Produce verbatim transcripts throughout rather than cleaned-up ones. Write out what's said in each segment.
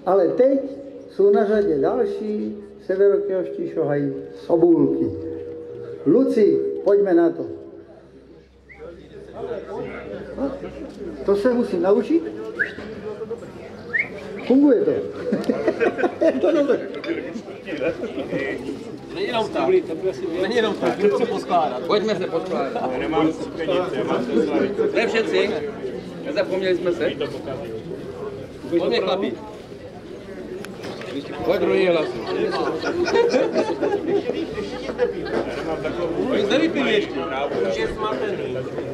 Ale teď jsou na řadě další severokněvští šohají sobůlky. Luci, pojďme na to. To se musím naučit. Funguje to. Je to dobré. Není jenom tak. Není jenom tak. Pojďme se poskládat. Pojďme se poskládat. Nemám peníze, nemám se slavit. Ne všetci. Nezapomněli jsme se. Pojďme chlapi. Pojď druhý hlas. Oni se nevypili ještě. Už je smatený.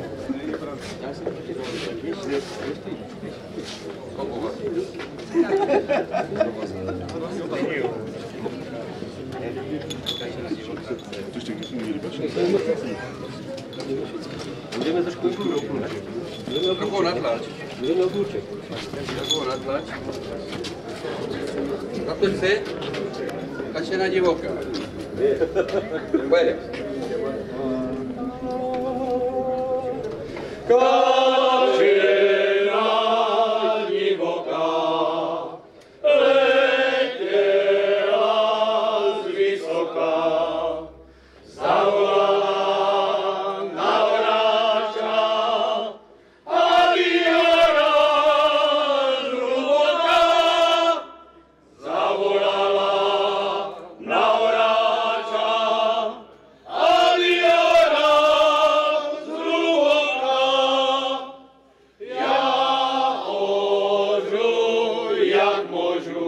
Můžeme trošku trochu, ne? Trochu natlač. Můžeme odluček. Trochu natlač. Natoč si. Kačena divoká. Pojede. Jak můžu